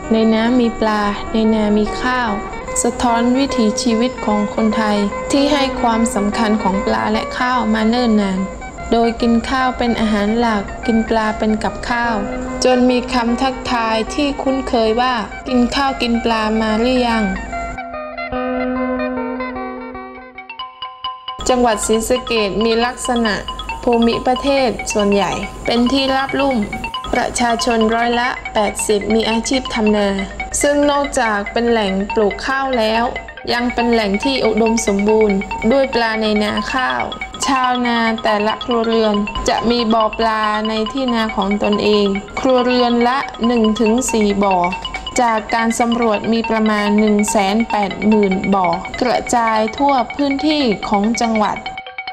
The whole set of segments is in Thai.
ในน้ำมีปลาในนามีข้าวสะท้อนวิถีชีวิตของคนไทยที่ให้ความสำคัญของปลาและข้าวมาเนิ่นนานโดยกินข้าวเป็นอาหารหลักกินปลาเป็นกับข้าวจนมีคำทักทายที่คุ้นเคยว่ากินข้าวกินปลามาหรือยังจังหวัดศรีสะเกษมีลักษณะภูมิประเทศส่วนใหญ่เป็นที่ราบลุ่มประชาชนร้อยละ 80 มีอาชีพทำนาซึ่งนอกจากเป็นแหล่งปลูกข้าวแล้วยังเป็นแหล่งที่อุดมสมบูรณ์ด้วยปลาในนาข้าวชาวนาแต่ละครัวเรือนจะมีบ่อปลาในที่นาของตนเองครัวเรือนละ 1-4 บ่อจากการสำรวจมีประมาณ 180,000 บ่อกระจายทั่วพื้นที่ของจังหวัด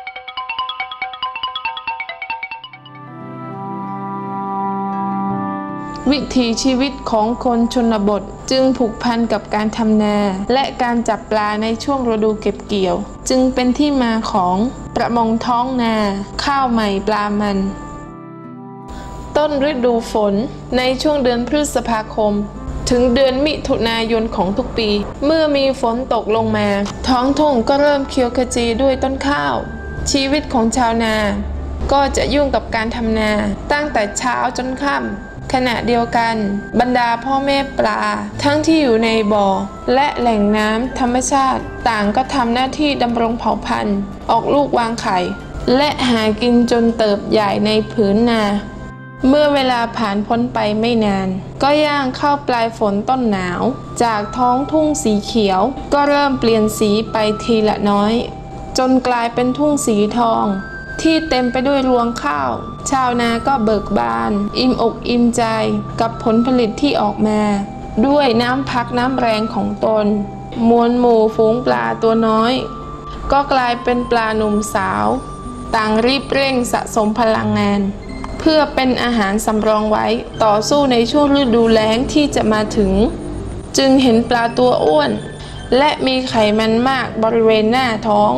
วิถีชีวิตของคนชนบทจึงผูกพันกับการทำนาและการจับปลาในช่วงฤดูเก็บเกี่ยวจึงเป็นที่มาของประมงท้องนาข้าวใหม่ปลามันต้นฤดูฝนในช่วงเดือนพฤษภาคมถึงเดือนมิถุนายนของทุกปีเมื่อมีฝนตกลงมาท้องทุ่งก็เริ่มเขียวขจีด้วยต้นข้าวชีวิตของชาวนาก็จะยุ่งกับการทำนาตั้งแต่เช้าจนค่ำขณะเดียวกันบรรดาพ่อแม่ปลาทั้งที่อยู่ในบ่อและแหล่งน้ำธรรมชาติต่างก็ทำหน้าที่ดำรงเผ่าพันธุ์ออกลูกวางไข่และหากินจนเติบใหญ่ในผืนนาเมื่อเวลาผ่านพ้นไปไม่นานก็ย่างเข้าปลายฝนต้นหนาวจากท้องทุ่งสีเขียวก็เริ่มเปลี่ยนสีไปทีละน้อยจนกลายเป็นทุ่งสีทองที่เต็มไปด้วยรวงข้าวชาวนาก็เบิกบานอิ่มอกอิ่มใจกับผลผลิตที่ออกมาด้วยน้ำพักน้ำแรงของตนมวลหมู่ฝูงปลาตัวน้อยก็กลายเป็นปลาหนุ่มสาวต่างรีบเร่งสะสมพลังงานเพื่อเป็นอาหารสำรองไว้ต่อสู้ในช่วงฤดูแล้งที่จะมาถึงจึงเห็นปลาตัวอ้วนและมีไขมันมากบริเวณหน้าท้อง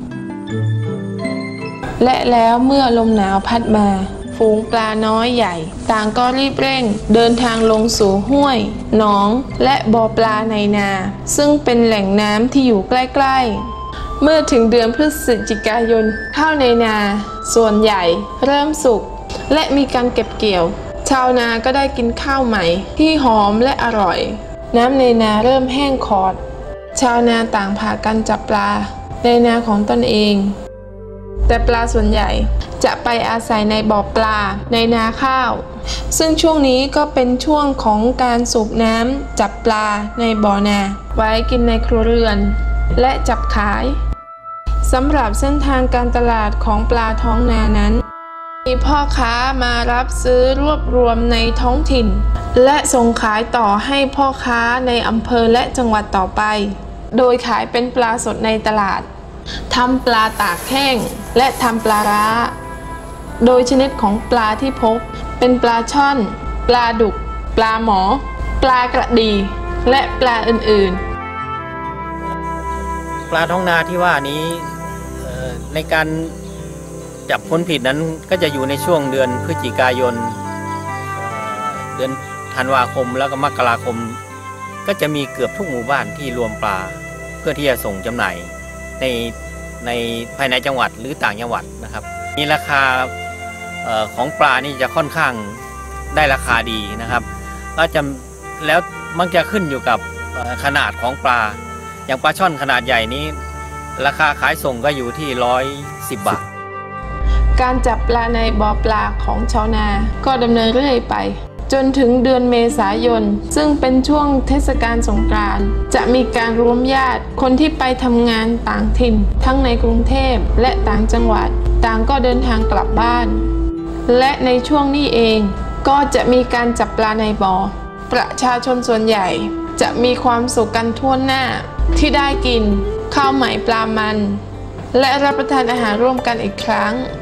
และแล้วเมื่อลมหนาวพัดมาฝูงปลาน้อยใหญ่ต่างก็รีบเร่งเดินทางลงสู่ห้วยหนองและบ่อปลาในนาซึ่งเป็นแหล่งน้ำที่อยู่ใกล้ๆเมื่อถึงเดือนพฤศจิกายนข้าวในนาส่วนใหญ่เริ่มสุกและมีการเก็บเกี่ยวชาวนาก็ได้กินข้าวใหม่ที่หอมและอร่อยน้ำในนาเริ่มแห้งขอดชาวนาต่างพากันจับปลาในนาของตนเองแต่ปลาส่วนใหญ่จะไปอาศัยในบ่อปลาในนาข้าวซึ่งช่วงนี้ก็เป็นช่วงของการสูบน้ำจับปลาในบ่อนาไว้กินในครัวเรือนและจับขายสำหรับเส้นทางการตลาดของปลาท้องนานั้นมีพ่อค้ามารับซื้อรวบรวมในท้องถิ่นและส่งขายต่อให้พ่อค้าในอำเภอและจังหวัดต่อไปโดยขายเป็นปลาสดในตลาดทำปลาตากแห้งและทำปลาร้าโดยชนิดของปลาที่พบเป็นปลาช่อนปลาดุกปลาหมอปลากระดีและปลาอื่นปลาท้องนาที่ว่านี้ในการจับผลผิดนั้นก็จะอยู่ในช่วงเดือนพฤศจิกายนเดือนธันวาคมแล้วก็มกราคมก็จะมีเกือบทุกหมู่บ้านที่รวมปลาเพื่อที่จะส่งจำหน่ายในภายในจังหวัดหรือต่างจังหวัดนะครับมีราคาของปลานี่จะค่อนข้างได้ราคาดีนะครับก็จะแล้วมักจะขึ้นอยู่กับขนาดของปลาอย่างปลาช่อนขนาดใหญ่นี้ราคาขายส่งก็อยู่ที่110 บาทการจับปลาในบ่อปลาของชาวนาก็ดำเนินเรื่อยไปจนถึงเดือนเมษายนซึ่งเป็นช่วงเทศกาลสงกรานต์จะมีการรวมญาติคนที่ไปทำงานต่างถิ่นทั้งในกรุงเทพและต่างจังหวัดต่างก็เดินทางกลับบ้านและในช่วงนี้เองก็จะมีการจับปลาในบ่อประชาชนส่วนใหญ่จะมีความสุขกันทั่วหน้าที่ได้กินข้าวใหม่ปลามันและรับประทานอาหารร่วมกันอีกครั้ง